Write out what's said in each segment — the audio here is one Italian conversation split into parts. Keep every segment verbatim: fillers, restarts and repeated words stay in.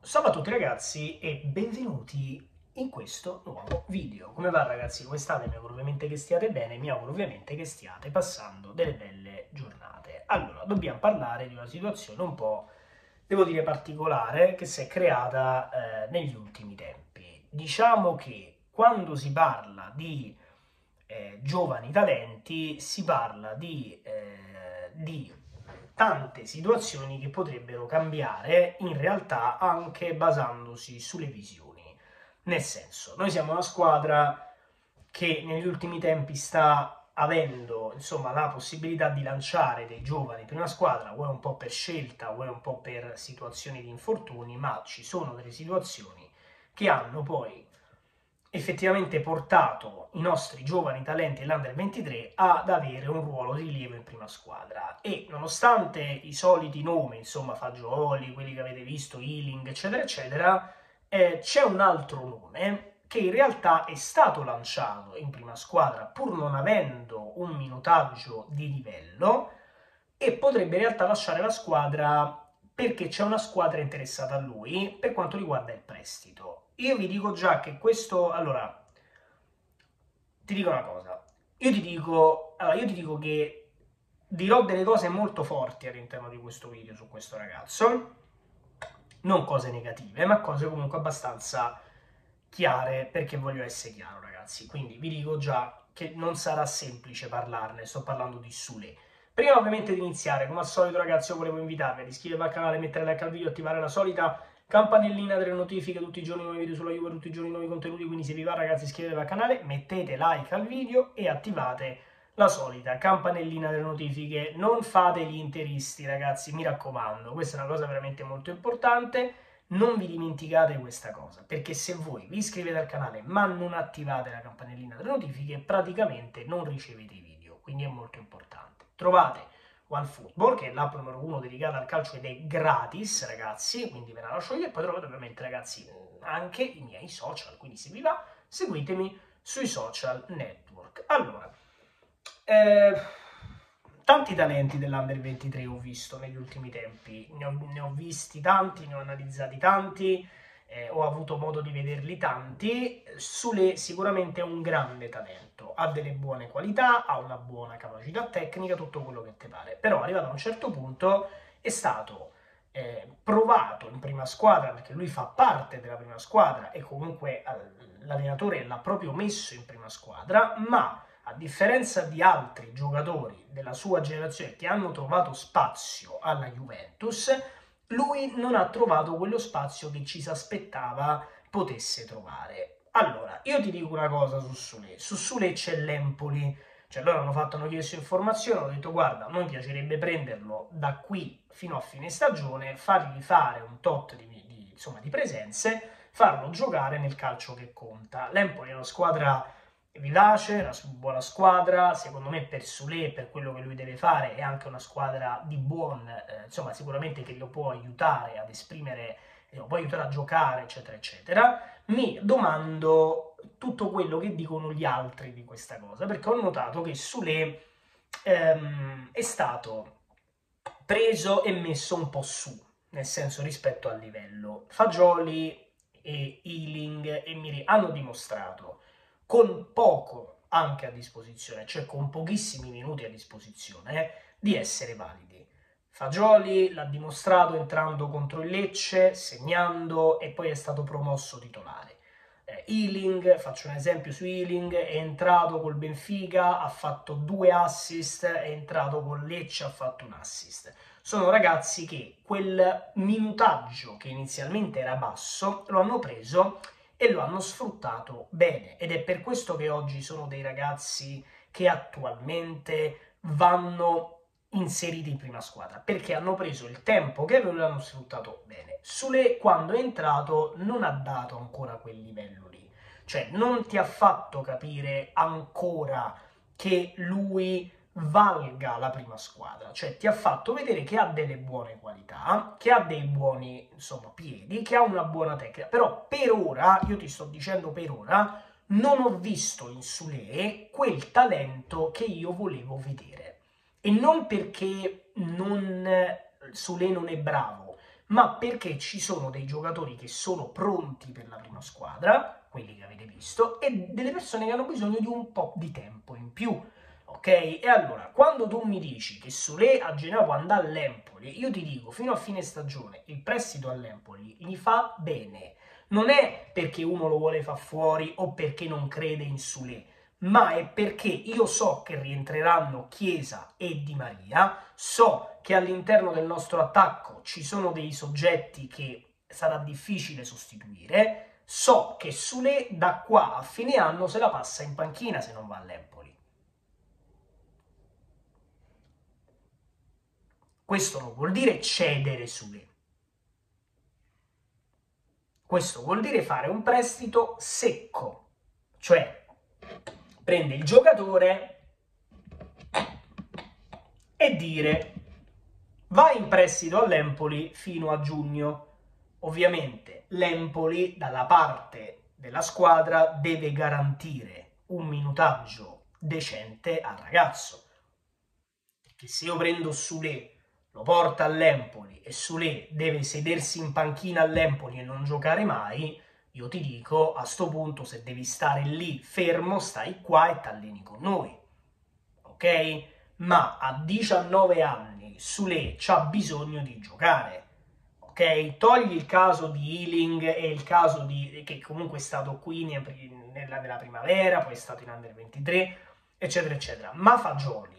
Salve a tutti ragazzi e benvenuti in questo nuovo video. Come va ragazzi? Come state? Mi auguro ovviamente che stiate bene, mi auguro ovviamente che stiate passando delle belle giornate. Allora, dobbiamo parlare di una situazione un po', devo dire, particolare che si è creata eh, negli ultimi tempi. Diciamo che quando si parla di eh, giovani talenti, si parla di, eh, di tante situazioni che potrebbero cambiare in realtà anche basandosi sulle visioni. Nel senso, noi siamo una squadra che negli ultimi tempi sta avendo insomma la possibilità di lanciare dei giovani in prima squadra, vuoi un po' per scelta, vuoi un po' per situazioni di infortuni, ma ci sono delle situazioni che hanno poi effettivamente portato i nostri giovani talenti dell'Under ventitré ad avere un ruolo di rilievo in prima squadra e nonostante i soliti nomi, insomma Fagioli, quelli che avete visto, Ealing, eccetera eccetera, eh, c'è un altro nome che in realtà è stato lanciato in prima squadra pur non avendo un minutaggio di livello e potrebbe in realtà lasciare la squadra perché c'è una squadra interessata a lui per quanto riguarda il prestito. Io vi dico già che questo, allora, ti dico una cosa, io ti dico, allora, io ti dico che dirò delle cose molto forti all'interno di questo video su questo ragazzo, non cose negative, ma cose comunque abbastanza chiare, perché voglio essere chiaro ragazzi, quindi vi dico già che non sarà semplice parlarne, sto parlando di Sule. Prima ovviamente di iniziare, come al solito ragazzi, io volevo invitarvi ad iscrivervi al canale, mettere like al video, attivare la solita campanellina delle notifiche, tutti i giorni nuovi video sulla Juve, tutti i giorni nuovi contenuti, quindi se vi va ragazzi iscrivetevi al canale, mettete like al video e attivate la solita campanellina delle notifiche. Non fate gli interisti ragazzi, mi raccomando, questa è una cosa veramente molto importante, non vi dimenticate questa cosa, perché se voi vi iscrivete al canale ma non attivate la campanellina delle notifiche, praticamente non ricevete i video, quindi è molto importante. Trovate OneFootball, che è l'app numero uno dedicata al calcio ed è gratis, ragazzi, quindi ve la lascio io. E poi trovate ovviamente, ragazzi, anche i miei social, quindi se vi va, seguitemi sui social network. Allora, eh, tanti talenti dell'Under ventitré ho visto negli ultimi tempi, ne ho, ne ho visti tanti, ne ho analizzati tanti, eh, ho avuto modo di vederli tanti. Sule sicuramente è un grande talento, ha delle buone qualità, ha una buona capacità tecnica, tutto quello che ti pare, però arrivato a un certo punto è stato eh, provato in prima squadra, perché lui fa parte della prima squadra e comunque eh, l'allenatore l'ha proprio messo in prima squadra, ma a differenza di altri giocatori della sua generazione che hanno trovato spazio alla Juventus, lui non ha trovato quello spazio che ci si aspettava potesse trovare. Allora, io ti dico una cosa su Sule. Su Sule c'è l'Empoli, cioè loro hanno fatto, hanno chiesto informazioni, hanno detto guarda, a noi piacerebbe prenderlo da qui fino a fine stagione, fargli fare un tot di, di, insomma, di presenze, farlo giocare nel calcio che conta. L'Empoli è una squadra vivace, una buona squadra, secondo me per Sule, per quello che lui deve fare, è anche una squadra di buon, eh, insomma sicuramente che lo può aiutare ad esprimere, lo può aiutare a giocare, eccetera, eccetera. Mi domando tutto quello che dicono gli altri di questa cosa, perché ho notato che Sule ehm, è stato preso e messo un po' su, nel senso rispetto al livello. Fagioli e Ealing e Miri hanno dimostrato con poco anche a disposizione, cioè con pochissimi minuti a disposizione, eh, di essere validi. Fagioli l'ha dimostrato entrando contro il Lecce, segnando e poi è stato promosso titolare. Eh, Ealing, faccio un esempio su Ealing, è entrato col Benfica, ha fatto due assist, è entrato col Lecce, ha fatto un assist. Sono ragazzi che quel minutaggio che inizialmente era basso lo hanno preso e lo hanno sfruttato bene, ed è per questo che oggi sono dei ragazzi che attualmente vanno inseriti in prima squadra, perché hanno preso il tempo che avevano e l'hanno sfruttato bene. Sule, quando è entrato, non ha dato ancora quel livello lì, cioè non ti ha fatto capire ancora che lui valga la prima squadra, cioè ti ha fatto vedere che ha delle buone qualità, che ha dei buoni, insomma, piedi, che ha una buona tecnica, però per ora, io ti sto dicendo per ora, non ho visto in Sule quel talento che io volevo vedere. E non perché non, Sule non è bravo, ma perché ci sono dei giocatori che sono pronti per la prima squadra, quelli che avete visto, e delle persone che hanno bisogno di un po' di tempo in più. Ok? E allora, quando tu mi dici che Solé a Genova può andare all'Empoli, io ti dico, fino a fine stagione, il prestito all'Empoli gli fa bene. Non è perché uno lo vuole far fuori o perché non crede in Solé, ma è perché io so che rientreranno Chiesa e Di Maria, so che all'interno del nostro attacco ci sono dei soggetti che sarà difficile sostituire, so che Solé da qua a fine anno se la passa in panchina se non va all'Empoli. Questo non vuol dire cedere Solé. Questo vuol dire fare un prestito secco, cioè prende il giocatore e dire vai in prestito all'Empoli fino a giugno. Ovviamente l'Empoli dalla parte della squadra deve garantire un minutaggio decente al ragazzo. Perché se io prendo Solé, lo porta all'Empoli e Solé deve sedersi in panchina all'Empoli e non giocare mai, io ti dico, a sto punto, se devi stare lì fermo, stai qua e t'alleni con noi. Ok? Ma a diciannove anni Solé c'ha bisogno di giocare. Ok? Togli il caso di Ealing e il caso di che comunque è stato qui nella, nella primavera, poi è stato in Under ventitré, eccetera, eccetera. Ma Fagioli,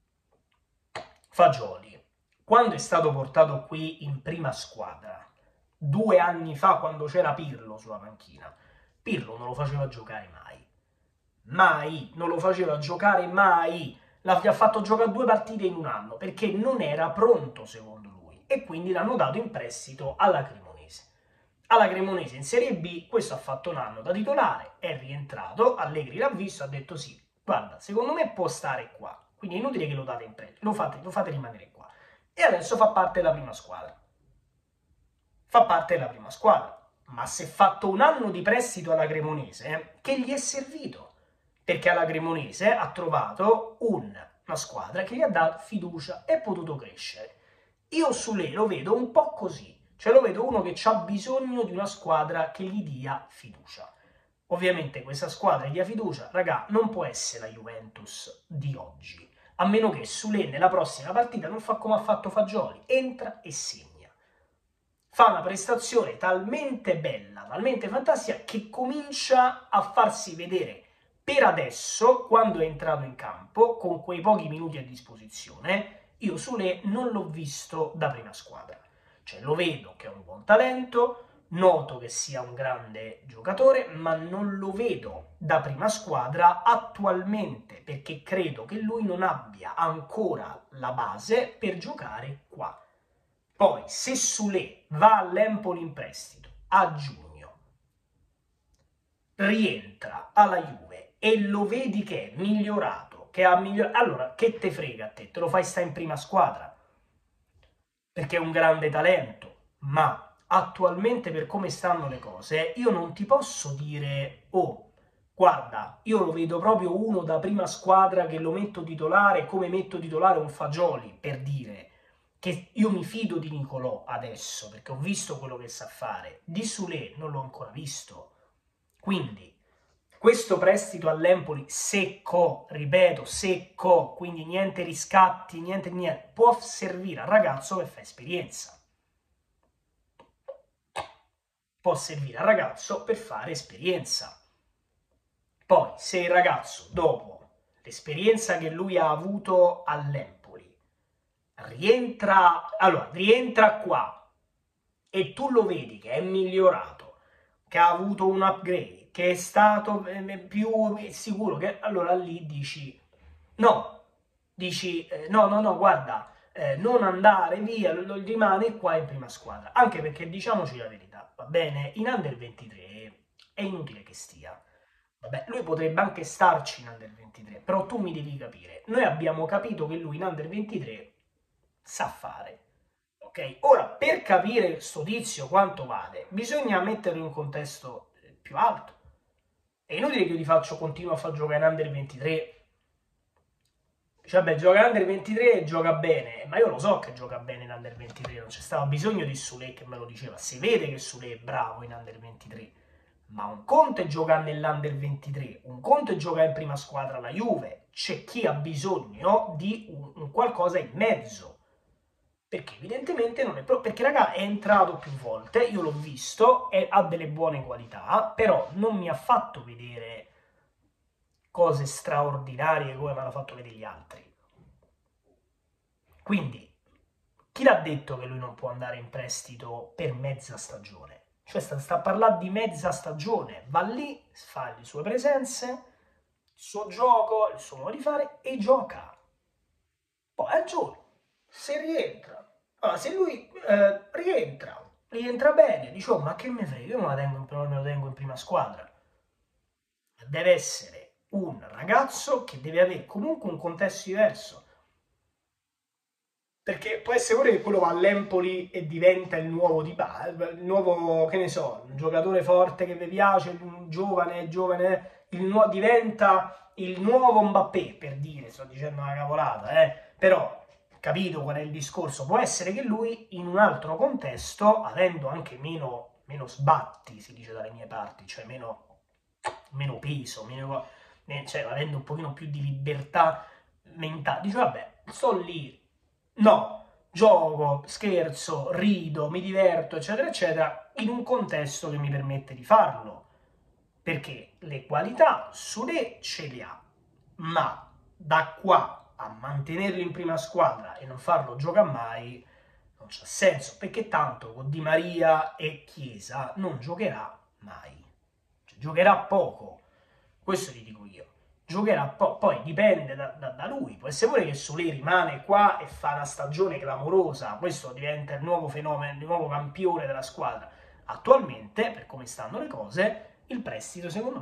Fagioli, quando è stato portato qui in prima squadra, due anni fa, quando c'era Pirlo sulla panchina, Pirlo non lo faceva giocare mai. Mai, non lo faceva giocare mai. L'ha fatto giocare due partite in un anno, perché non era pronto, secondo lui. E quindi l'hanno dato in prestito alla Cremonese. Alla Cremonese in Serie B, questo ha fatto un anno da titolare, è rientrato, Allegri l'ha visto, ha detto sì, guarda, secondo me può stare qua. Quindi è inutile che lo date in prestito, lo fate, lo fate rimanere qua. E adesso fa parte della prima squadra. Fa parte della prima squadra. Ma si è fatto un anno di prestito alla Cremonese, che gli è servito. Perché alla Cremonese ha trovato una squadra che gli ha dato fiducia e è potuto crescere. Io Solé lo vedo un po' così, cioè lo vedo uno che ha bisogno di una squadra che gli dia fiducia. Ovviamente questa squadra gli dia fiducia, raga, non può essere la Juventus di oggi, a meno che Solé nella prossima partita non fa come ha fatto Fagioli, entra e segna. Fa una prestazione talmente bella, talmente fantastica, che comincia a farsi vedere per adesso, quando è entrato in campo, con quei pochi minuti a disposizione. Io Solé non l'ho visto da prima squadra. Cioè lo vedo che è un buon talento, noto che sia un grande giocatore, ma non lo vedo da prima squadra attualmente, perché credo che lui non abbia ancora la base per giocare qua. Poi, se Solé va all'Empoli in prestito a giugno, rientra alla Juve e lo vedi che è migliorato, che ha migliorato, allora che te frega a te? Te lo fai stare in prima squadra? Perché è un grande talento, ma attualmente per come stanno le cose io non ti posso dire oh, guarda, io lo vedo proprio uno da prima squadra che lo metto titolare come metto titolare un Fagioli, per dire che io mi fido di Nicolò adesso perché ho visto quello che sa fare. Di Solé non l'ho ancora visto, quindi questo prestito all'Empoli secco, ripeto, secco, quindi niente riscatti, niente niente, può servire al ragazzo che fa esperienza. Può servire al ragazzo per fare esperienza. Poi, se il ragazzo, dopo l'esperienza che lui ha avuto all'Empoli, rientra, allora, rientra qua e tu lo vedi che è migliorato, che ha avuto un upgrade, che è stato più sicuro, che allora lì dici no, dici eh, no, no, no, guarda, eh, non andare via, rimane qua in prima squadra, anche perché diciamoci la verità, va bene, in Under ventitré è inutile che stia. Vabbè, lui potrebbe anche starci in Under ventitré, però tu mi devi capire, noi abbiamo capito che lui in Under ventitré sa fare. Ok? Ora, per capire sto tizio quanto vale, bisogna metterlo in un contesto più alto. È inutile che io ti faccio, continuo a far giocare in Under ventitré Dice, vabbè, gioca in Under ventitré e gioca bene, ma io lo so che gioca bene in Under ventitré, non c'è stato bisogno di Sule che me lo diceva, si vede che Sule è bravo in Under ventitré, ma un conto è giocare nell'Under ventitré, un conto è giocare in prima squadra la Juve, c'è chi ha bisogno di un, un qualcosa in mezzo, perché evidentemente non è proprio, perché raga è entrato più volte, io l'ho visto, è, ha delle buone qualità, però non mi ha fatto vedere cose straordinarie come mi hanno fatto vedere gli altri. Quindi, chi l'ha detto che lui non può andare in prestito per mezza stagione? Cioè sta, sta a parlare di mezza stagione, va lì, fa le sue presenze, il suo gioco, il suo modo di fare e gioca. Poi a giorno, se rientra, allora, se lui eh, rientra, rientra bene, dice, oh, ma che me frega, io me, la tengo in, me lo tengo in prima squadra. Deve essere un ragazzo che deve avere comunque un contesto diverso, perché può essere pure che quello va all'Empoli e diventa il nuovo di il nuovo, che ne so, un giocatore forte che vi piace, un giovane, giovane, il nuovo, diventa il nuovo Mbappé, per dire, sto dicendo una cavolata, eh, però capito qual è il discorso, può essere che lui in un altro contesto, avendo anche meno, meno sbatti, si dice dalle mie parti, cioè meno, meno peso, meno, cioè avendo un pochino più di libertà mentale, dice vabbè, sto lì, no, gioco, scherzo, rido, mi diverto, eccetera, eccetera, in un contesto che mi permette di farlo, perché le qualità Sule ce le ha, ma da qua a mantenerlo in prima squadra e non farlo giocare mai non c'ha senso, perché tanto con Di Maria e Chiesa non giocherà mai, cioè, giocherà poco, questo ti dico io, giocherà po- poi dipende da, da, da lui, può essere pure che Solé rimane qua e fa una stagione clamorosa, questo diventa il nuovo fenomeno, il nuovo campione della squadra. Attualmente, per come stanno le cose, il prestito secondo me